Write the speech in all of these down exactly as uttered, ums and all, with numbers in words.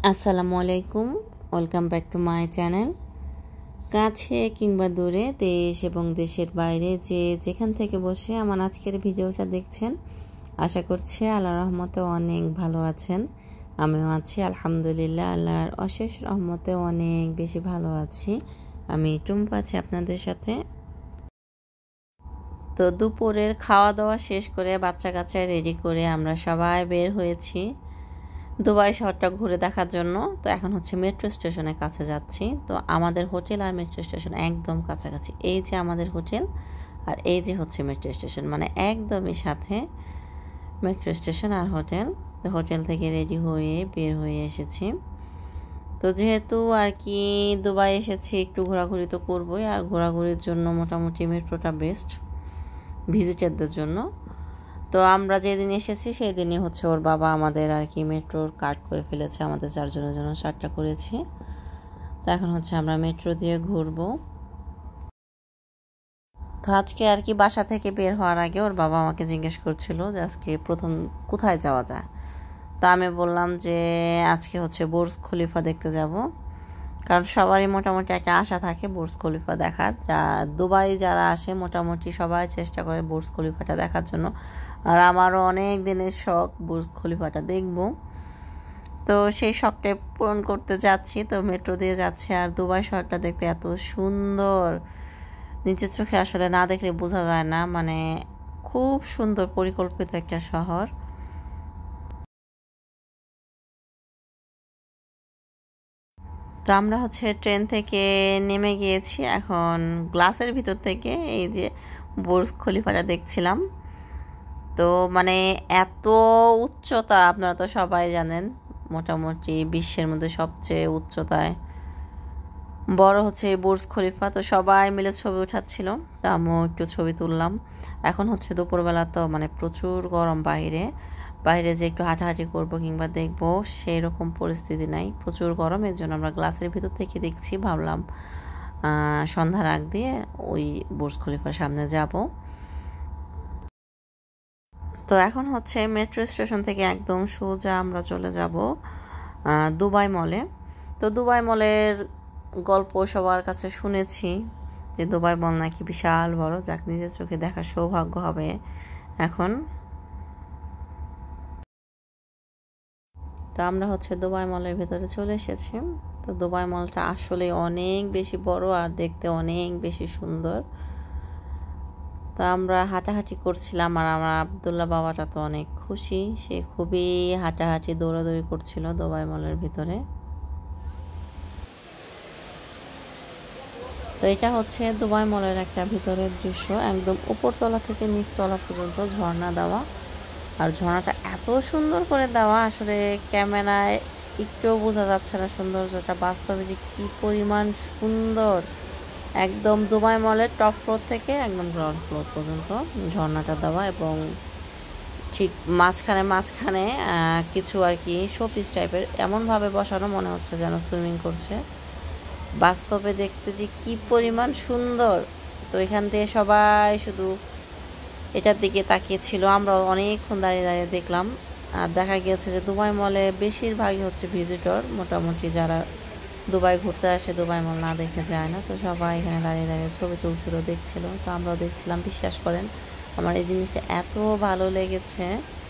আসসালামু আলাইকুম, welcome back to my channel. কাছে কিংবা দূরে, দেশ এবং দেশের বাইরে যে যেখান থেকে বসে আমার আজকের ভিডিওটা দেখছেন, আশা করছি আল্লাহর রহমতে অনেক ভালো আছেন। আমিও আছি আলহামদুলিল্লাহ, আল্লাহর অশেষ রহমতে অনেক বেশি ভালো আছি। আমি টুম্পা আছি আপনাদের সাথে। তো দুপুরের খাওয়া দাওয়া শেষ করে বাচ্চা কাচ্চা রেডি করে আমরা সবাই বের হয়েছি দুবাই শহরটা ঘুরে দেখার জন্য। তো এখন হচ্ছে মেট্রো স্টেশনের কাছে যাচ্ছি। তো আমাদের হোটেল আর মেট্রো স্টেশন একদম কাছাকাছি। এই যে আমাদের হোটেল আর এই যে হচ্ছে মেট্রো স্টেশন, মানে একদমই সাথে মেট্রো স্টেশন আর হোটেল। তো হোটেল থেকে রেডি হয়ে বের হয়ে এসেছি। তো যেহেতু আর কি দুবাই এসেছি, একটু ঘোরাঘুরি তো করবোই, আর ঘোরাঘুরির জন্য মোটামুটি মেট্রোটা বেস্ট ভিজিটারদের জন্য। তো আমরা যেদিন এসেছি সেই দিনই হচ্ছে ওর বাবা আমাদের আর কি মেট্রোর কার্ড করে ফেলেছে, আমাদের চারজনের জন্য চারটা করেছি। তো এখন হচ্ছে আমরা মেট্রো দিয়ে ঘুরবো। তো আজকে আর কি বাসা থেকে বের হওয়ার আগে ওর বাবা আমাকে জিজ্ঞেস করছিল যে আজকে প্রথম কোথায় যাওয়া যায়। তা আমি বললাম যে আজকে হচ্ছে বুর্জ খলিফা দেখতে যাব, কারণ সবারই মোটামুটি একটা আশা থাকে বুর্জ খলিফা দেখার। যা দুবাই যারা আসে মোটামুটি সবাই চেষ্টা করে বুর্জ খলিফাটা দেখার জন্য, আর আমারও অনেক দিনের শখ বুর্জ খলিফাটা দেখব। তো সেই শখটা পূরণ করতে যাচ্ছি। তো মেট্রো দিয়ে যাচ্ছে, আর দুবাই শহরটা দেখতে এত সুন্দর, নিচের চোখে আসলে না দেখলে বোঝা যায় না, মানে খুব সুন্দর পরিকল্পিত একটা শহর। তো আমরা হচ্ছে ট্রেন থেকে নেমে গিয়েছি, এখন গ্লাসের ভিতর থেকে এই যে বুর্জ খলিফাটা দেখছিলাম। তো মানে এত উচ্চতা, আপনারা তো সবাই জানেন মোটামুটি বিশ্বের মধ্যে সবচেয়ে উচ্চতায় বড় হচ্ছে এই বুর্জ খলিফা। তো সবাই মিলে ছবি উঠাচ্ছিল, তা আমিও একটু ছবি তুললাম। এখন হচ্ছে দুপুরবেলা, তো মানে প্রচুর গরম বাইরে বাইরে যে একটু হাঁটাহাঁটি করবো কিংবা দেখবো সেই রকম পরিস্থিতি নাই, প্রচুর গরম। এর জন্য আমরা গ্লাসের ভিতর থেকে দেখছি, ভাবলাম সন্ধ্যার আগ দিয়ে ওই বুর্জ খলিফার সামনে যাব। তো এখন হচ্ছে মেট্রো স্টেশন থেকে একদম সোজা আমরা চলে যাব দুবাই মলে। তো দুবাই মলের গল্প সবার কাছে শুনেছি যে দুবাই মল নাকি বিশাল বড়, যাক নিজের চোখে দেখার সৌভাগ্য হবে এখন। তো আমরা হচ্ছে দুবাই মলের ভেতরে চলে এসেছি। তো দুবাই মলটা আসলে অনেক বেশি বড় আর দেখতে অনেক বেশি সুন্দর। তো আমরা হাঁটাহাঁটি করছিলাম, আর আমার আবদুল্লাহ বাবাটা তো অনেক খুশি, সে খুবই হাঁটাহাঁটি দৌড়াদৌড়ি করছিল দুবাই মলের ভিতরে। তো এটা হচ্ছে দুবাই মলের একটা ভিতরের দৃশ্য, একদম উপরতলা থেকে নিচতলা পর্যন্ত ঝর্ণা দেওয়া, আর ঝর্ণাটা এত সুন্দর করে দেওয়া আসলে ক্যামেরায় একটুও বোঝা যাচ্ছে না সৌন্দর্যটা, বাস্তবে যে কী পরিমাণ সুন্দর। একদম দুবাই মলের টপ ফ্লোর থেকে একদম গ্রাউন্ড ফ্লোর পর্যন্ত ঝর্ণাটা দেওয়া, এবং ঠিক মাঝখানে মাঝখানে কিছু আর কি শোপিস টাইপের এমনভাবে বসানো, মনে হচ্ছে যেন সুইমিং করছে। বাস্তবে দেখতে যে কি পরিমাণ সুন্দর। তো এখান থেকে সবাই শুধু এটার দিকে তাকিয়েছিল, আমরা অনেকক্ষণ দাঁড়িয়ে দাঁড়িয়ে দেখলাম। আর দেখা গিয়েছে যে দুবাই মলে বেশিরভাগই হচ্ছে ভিজিটর, মোটামুটি যারা দুবাই ঘুরতে আসে দুবাই মল না দেখে যায় না। তো সবাই এখানে দাঁড়িয়ে দাঁড়িয়ে ছবি তুলছিল, দেখছিল। তো আমরাও দেখছিলাম। বিশ্বাস করেন আমার এই জিনিসটা এত ভালো লেগেছে।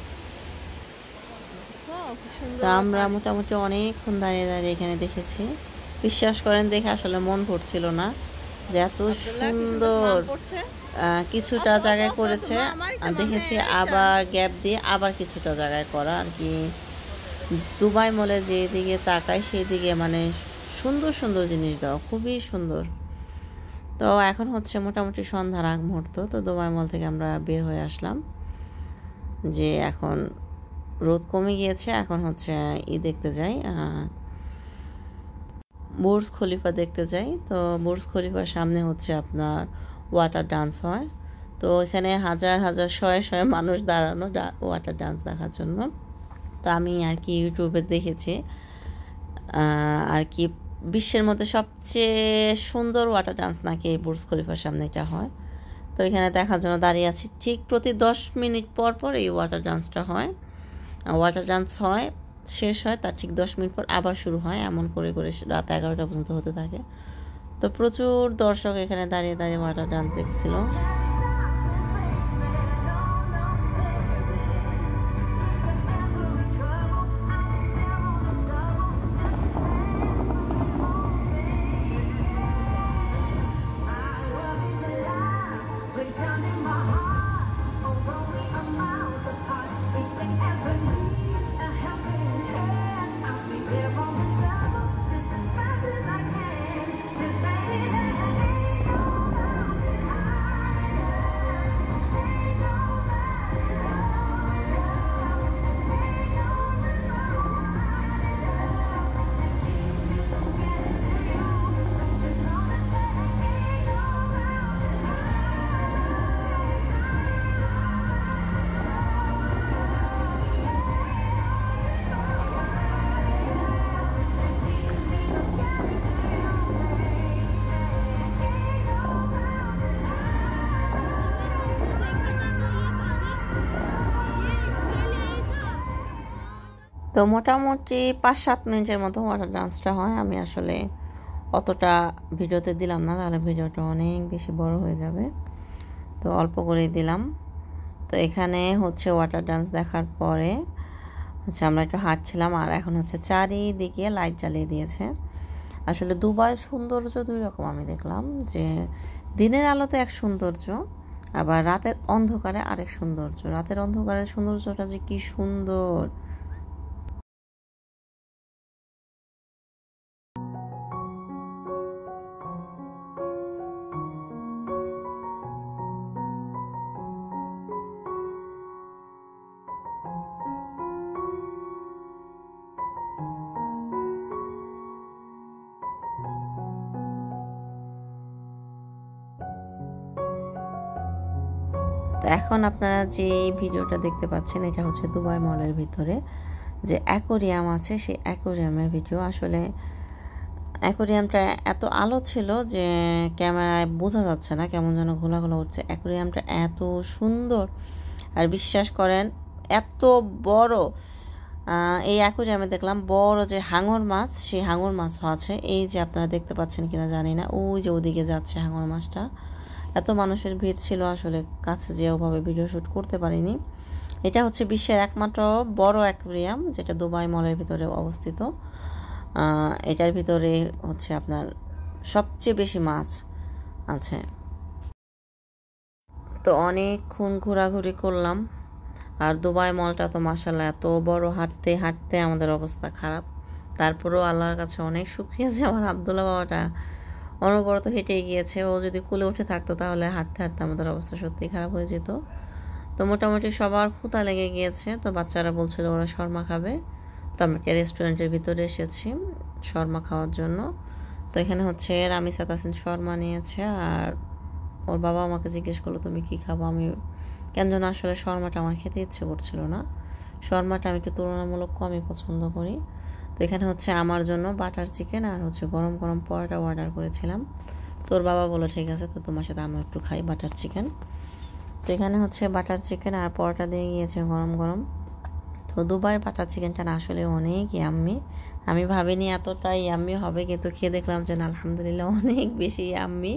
তো আমরা মোটামুটি অনেকক্ষণ দাঁড়িয়ে দাঁড়িয়ে এখানে দেখেছি। বিশ্বাস করেন দেখে আসলে মন ভরছিল না যে এত সুন্দর। কিছুটা জায়গায় করেছে দেখেছি, আবার গ্যাপ দিয়ে আবার কিছুটা জায়গায় করা আর কি। দুবাই মলে যেদিকে তাকাই সেই দিকে মানে সুন্দর সুন্দর জিনিস দেওয়া, খুবই সুন্দর। তো এখন হচ্ছে মোটামুটি সন্ধ্যার আগ মুহূর্ত। তো দুবাই মল থেকে আমরা বের হয়ে আসলাম, যে এখন রোদ কমে গিয়েছে, এখন হচ্ছে ই দেখতে যাই, বুর্জ খলিফা দেখতে যাই। তো বুর্জ খলিফার সামনে হচ্ছে আপনার ওয়াটার ডান্স হয়। তো এখানে হাজার হাজার শয়ে শয়ে মানুষ দাঁড়ানো ওয়াটার ডান্স দেখার জন্য। তো আমি আর কি ইউটিউবে দেখেছি আর কি বিশ্বের মধ্যে সবচেয়ে সুন্দর ওয়াটার ডান্স নাকি এই বুর্জ খলিফার সামনে এটা হয়। তো এখানে দেখার জন্য দাঁড়িয়ে আছি। ঠিক প্রতি দশ মিনিট পর পর এই ওয়াটার ডান্সটা হয়। ওয়াটার ডান্স হয় শেষ হয় তার ঠিক দশ মিনিট পর আবার শুরু হয়, এমন করে করে রাত এগারোটা পর্যন্ত হতে থাকে। তো প্রচুর দর্শক এখানে দাঁড়িয়ে দাঁড়িয়ে ওয়াটার ডান্স দেখছিল। তো মোটামুটি পাঁচ সাত মিনিটের মতো ওয়াটার ডান্সটা হয়। আমি আসলে অতটা ভিডিওতে দিলাম না, তাহলে ভিডিওটা অনেক বেশি বড় হয়ে যাবে, তো অল্প করেই দিলাম। তো এখানে হচ্ছে ওয়াটার ডান্স দেখার পরে হচ্ছে আমরা একটু হাঁটছিলাম, আর এখন হচ্ছে চারিদিকে লাইট জ্বালিয়ে দিয়েছে। আসলে দুবাইয়ের সৌন্দর্য দুই রকম আমি দেখলাম, যে দিনের আলোতে এক সৌন্দর্য, আবার রাতের অন্ধকারে আরেক সৌন্দর্য। রাতের অন্ধকারের সৌন্দর্যটা যে কি সুন্দর! তো এখন আপনারা যে ভিডিওটা দেখতে পাচ্ছেন এটা হচ্ছে দুবাই মলের ভিতরে যে অ্যাকোরিয়াম আছে, সেই অ্যাকোরিয়ামের ভিডিও। আসলে অ্যাকোরিয়ামটা এত আলো ছিল যে ক্যামেরায় বোঝা যাচ্ছে না, কেমন যেন ঘোলা ঘোলা উঠছে। অ্যাকোরিয়ামটা এত সুন্দর, আর বিশ্বাস করেন এত বড়। এই অ্যাকোরিয়ামে দেখলাম বড় যে হাঙর মাছ, সেই হাঙর মাছও আছে। এই যে আপনারা দেখতে পাচ্ছেন কিনা জানি না, ওই যে ওদিকে যাচ্ছে হাঙর মাছটা। এত মানুষের ভিড় ছিল, আসলে কাছে যে ওভাবে ভিডিও শ্যুট করতে পারিনি। এটা হচ্ছে বিশ্বের একমাত্র বড় অ্যাকোরিয়াম, যেটা দুবাই মলের ভিতরে অবস্থিত। এটার ভিতরে হচ্ছে আপনার সবচেয়ে বেশি মাছ আছে। তো অনেকক্ষণ ঘোরাঘুরি করলাম, আর দুবাই মলটা তো মাশাআল্লাহ এত বড়, হাঁটতে হাঁটতে আমাদের অবস্থা খারাপ। তারপরেও আল্লাহর কাছে অনেক শুকরিয়া যে আমার আব্দুল্লাহ বাবাটা অনবরত হেঁটে গিয়েছে। ও যদি কুলে উঠে থাকতো তাহলে হাঁটতে হাঁটতে আমাদের অবস্থা সত্যিই খারাপ হয়ে যেত। তো মোটামুটি সবার ক্ষুধা লেগে গিয়েছে, তো বাচ্চারা বলছিল ওরা শর্মা খাবে। তো আমরা একটা রেস্টুরেন্টের ভিতরে এসেছি শর্মা খাওয়ার জন্য। তো এখানে হচ্ছে রামিসা তাসিন শর্মা নিয়েছে, আর ওর বাবা আমাকে জিজ্ঞেস করলো তুমি কি খাবো। আমি কেন যেন আসলে শর্মাটা আমার খেতে ইচ্ছে করছিল না। শর্মাটা আমি একটু তুলনামূলক কমই পছন্দ করি। তো এখানে হচ্ছে আমার জন্য বাটার চিকেন আর হচ্ছে গরম গরম পরোটা অর্ডার করেছিলাম। তোর বাবা বলো ঠিক আছে, তো তোমার সাথে আমি একটু খাই বাটার চিকেন। তো এখানে হচ্ছে বাটার চিকেন আর পরোটা দিয়ে গিয়েছে গরম গরম। তো দুবাইয়ের বাটার চিকেনটা না আসলে অনেক ইয়াম্মি। আমি ভাবিনি এতটা ইয়াম্মি হবে, কিন্তু খেয়ে দেখলাম যে না আলহামদুলিল্লাহ অনেক বেশি ইয়াম্মি।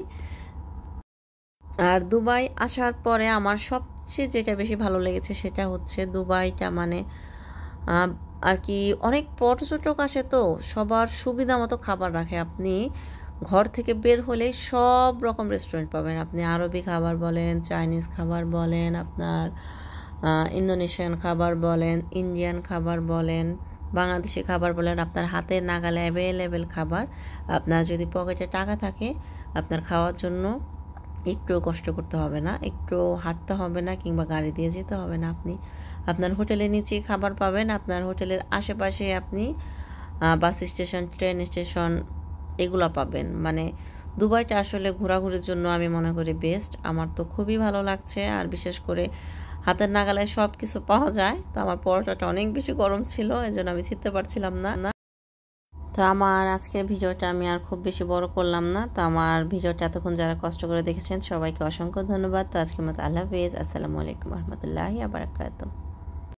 আর দুবাই আসার পরে আমার সবচেয়ে যেটা বেশি ভালো লেগেছে সেটা হচ্ছে দুবাইটা মানে আর কি অনেক পর্যটক আসে, তো সবার সুবিধা মতো খাবার রাখে। আপনি ঘর থেকে বের হলেই সব রকম রেস্টুরেন্ট পাবেন। আপনি আরবি খাবার বলেন, চাইনিজ খাবার বলেন, আপনার ইন্দোনেশিয়ান খাবার বলেন, ইন্ডিয়ান খাবার বলেন, বাংলাদেশি খাবার বলেন, আপনার হাতের নাগালে অ্যাভেলেবেল খাবার। আপনার যদি পকেটে টাকা থাকে আপনার খাওয়ার জন্য একটুও কষ্ট করতে হবে না, একটু হাঁটতে হবে না, কিংবা গাড়ি দিয়ে যেতে হবে না। আপনি আপনার হোটেলের নিচেই খাবার পাবেন। আপনার হোটেলের আশেপাশে আপনি বাস স্টেশন, ট্রেন স্টেশন এগুলো পাবেন। মানে দুবাইটা আসলে ঘোরাঘুরির জন্য আমি মনে করি বেস্ট। আমার তো খুবই ভালো লাগছে, আর বিশেষ করে হাতের নাগালে সব কিছু পাওয়া যায়। তো আমার পরোটাটা অনেক বেশি গরম ছিল, এই জন্য আমি ছিটতে পারছিলাম না না তো আমার আজকের ভিডিওটা আমি আর খুব বেশি বড় করলাম না। তো আমার ভিডিওটা এতক্ষণ যারা কষ্ট করে দেখেছেন সবাইকে অসংখ্য ধন্যবাদ। তো আজকের মতো আল্লাহ হাফেজ, আসসালামু আলাইকুম রহমতুল্লাহি ওয়া বারাকাতুহু।